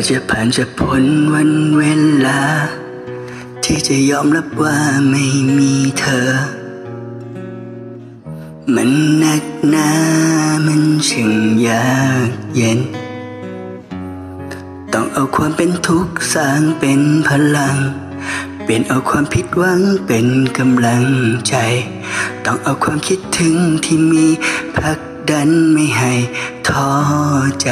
จะผ่านจะพ้นวันเวลาที่จะยอมรับว่าไม่มีเธอมันหนักหนามันช่างยากเย็นต้องเอาความเป็นทุกข์สร้างเป็นพลังเปลี่ยนเอาความผิดหวังเป็นกำลังใจต้องเอาความคิดถึงที่มีผลักดันไม่ให้ท้อใจ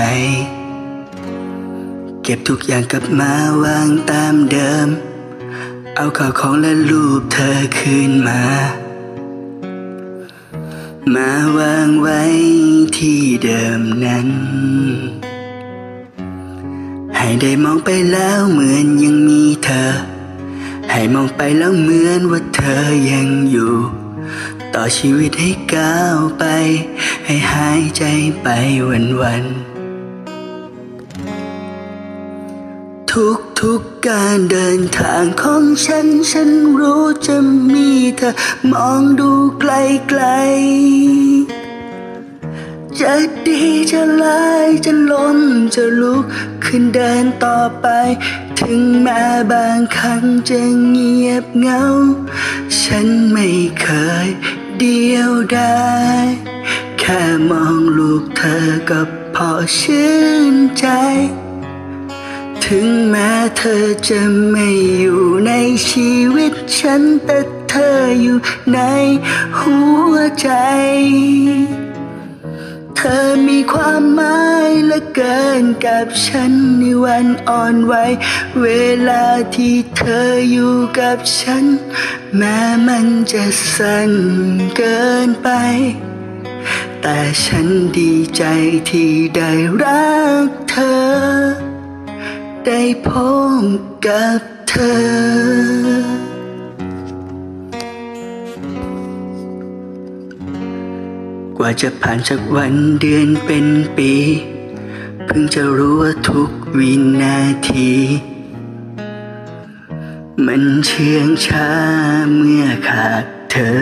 เก็บทุกอย่างกลับมาวางตามเดิมเอาข้าวของและรูปเธอคืนมาวางไว้ที่เดิมนั้นให้ได้มองไปแล้วเหมือนยังมีเธอให้มองไปแล้วเหมือนว่าเธอยังอยู่ต่อชีวิตให้ก้าวไปให้หายใจไปวันทุกการเดินทางของฉันรู้จะมีเธอมองดูไกลๆจะดีจะร้ายจะล้มจะลุกขึ้นเดินต่อไปถึงแม้บางครั้งจะเงียบเหงาฉันไม่เคยเดียวดายแค่มองลูกเธอก็พอชื่นใจถึงแม้เธอจะไม่อยู่ในชีวิตฉันแต่เธออยู่ในหัวใจเธอมีความหมายเหลือเกินกับฉันในวันอ่อนไหวเวลาที่เธออยู่กับฉันแม้มันจะสั้นเกินไปแต่ฉันดีใจที่ได้รักเธอได้พบกับเธอกว่าจะผ่านจากวันเดือนเป็นปีเพิ่งจะรู้ว่าทุกวินาทีมันเชื่องช้าเมื่อขาดเธอ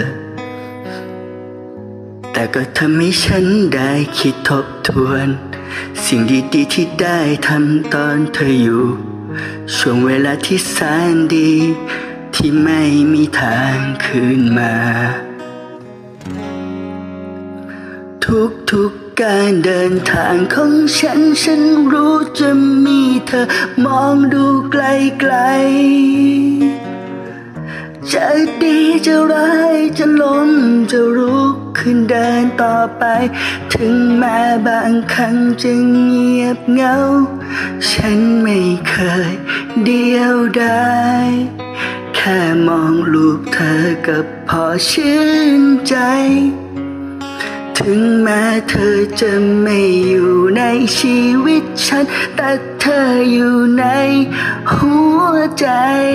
แต่ก็ทำให้ฉันได้คิดทบทวนสิ่งดีๆที่ได้ทำตอนเธออยู่ช่วงเวลาที่แสนดีที่ไม่มีทางคืนมาทุกการเดินทางของฉันรู้จะมีเธอมองดูไกลๆจะดีจะร้ายจะล้มจะลุกขึ้นเดินต่อไปถึงแม้บางครั้งจะเงียบเหงาฉันไม่เคยเดียวดายแค่มองรูปเธอก็พอชื่นใจถึงแม้เธอจะไม่อยู่ในชีวิตฉันแต่เธออยู่ในหัวใจ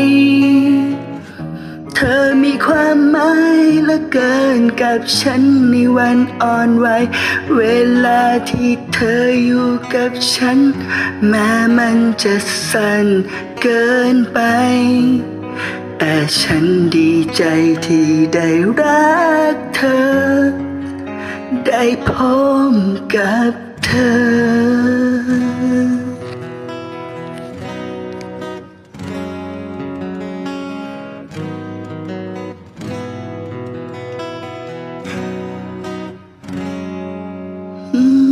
เธอมีความหมายเหลือเกินกับฉันในวันอ่อนไหวเวลาที่เธออยู่กับฉันแม้มันจะสั้นเกินไปแต่ฉันดีใจที่ได้รักเธอได้พบกับเธอ